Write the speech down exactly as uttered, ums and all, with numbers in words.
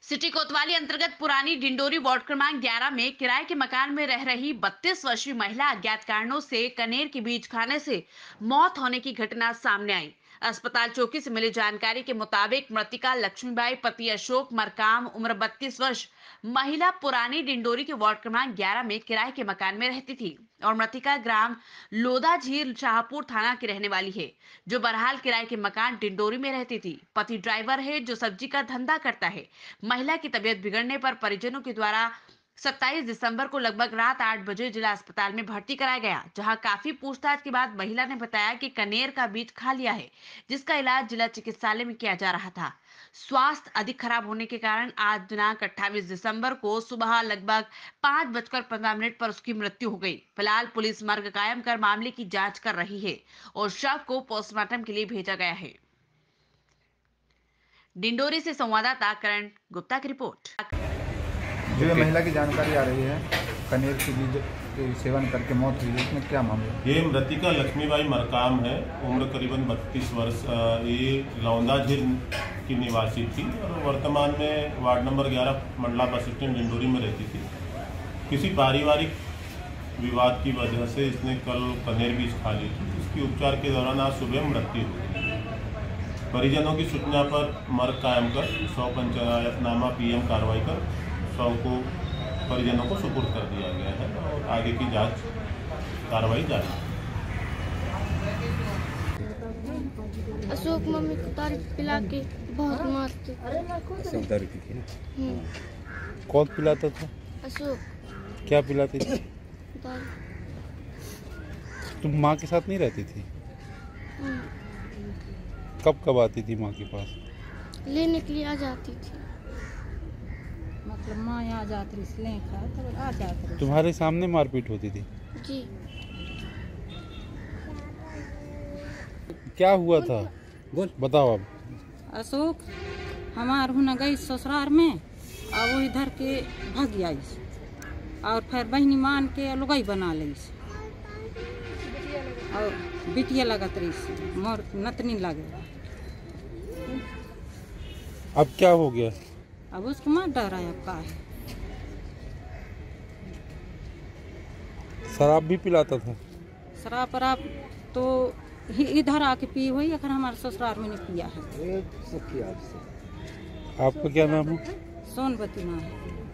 City कोतवाली अंतर्गत पुरानी डिंडोरी वार्ड क्रमांक ग्यारह में किराए के मकान में रह रही बत्तीस वर्षीय महिला अज्ञात कारणों से कनेर के बीज खाने से मौत होने की घटना सामने आई। अस्पताल चौकी से मिली जानकारी के मुताबिक मृतिका लक्ष्मीबाई पति अशोक मरकाम उम्र बत्तीस वर्ष महिला पुरानी डिंडोरी के वार्ड क्रमांक ग्यारह में किराए के मकान में रहती थी और मृतिका ग्राम लोदा झील शाहपुर थाना की रहने वाली है, जो बहरहाल किराए के मकान डिंडोरी में रहती थी। पति ड्राइवर है जो सब्जी का धंधा करता है। महिला की तबीयत बिगड़ने पर परिजनों के द्वारा सत्ताईस दिसंबर को लगभग रात आठ बजे जिला अस्पताल में भर्ती कराया गया, जहां काफी पूछताछ के बाद महिला ने बताया कि कनेर का बीज खा लिया है, जिसका इलाज जिला चिकित्सालय में किया जा रहा था। स्वास्थ्य अधिक खराब होने के कारण आज दिनांक अट्ठाईस दिसंबर को सुबह लगभग पाँच बजकर पंद्रह मिनट पर उसकी मृत्यु हो गई। फिलहाल पुलिस मर्ग कायम कर मामले की जांच कर रही है और शव को पोस्टमार्टम के लिए भेजा गया है। डिंडोरी से संवाददाता करण गुप्ता की रिपोर्ट। जो ये महिला की जानकारी आ रही है कनेर के बीज सेवन करके मौत हुई है, इसमें क्या मामला? ये मृतिका लक्ष्मीबाई मरकाम है, उम्र करीबन बत्तीस वर्ष। ये लौंदा झील की निवासी थी और वर्तमान में वार्ड नंबर ग्यारह मंडला बस स्टैंड डिंडोरी में रहती थी। किसी पारिवारिक विवाद की वजह से इसने कल कनेर बीज खा ली थी, जिसकी उपचार के दौरान आज सुबह मृत्यु हुई। परिजनों की सूचना पर मर्ग कायम कर सौ पंचायतनामा पीएम कार्रवाई कर शव को परिजनों को सुपुर्द कर दिया गया है और आगे की जांच कार्रवाई जारी है। अशोक मम्मी को दारू पिला के बहुत मारते। सब दारू पी के? कौन पिलाता था? अशोक। क्या पिलाती थी? दारू। तुम माँ के साथ नहीं रहती थी? कब कब आती थी माँ के पास? लेने के लिए आ जाती थी। मतलब माँ यहाँ जाती इसलिए तो आ जाती। तुम्हारे सामने मारपीट होती थी? जी। क्या हुआ था? बोल बताओ अब। अशोक हमार हुना गई ससुराल में और वो इधर के भाग आई और फिर बहनी मान के लुगाई बना ली और बिटिया लगत रही मोर नतनी लगे। अब क्या हो गया? अब उसको मार डरा है। अब का है? शराब भी पिलाता था? शराब वराब तो इधर आके पी हुई, अगर हमारे ससुराल में नहीं पिया है। आपका क्या नाम है? सोनवती नाम है।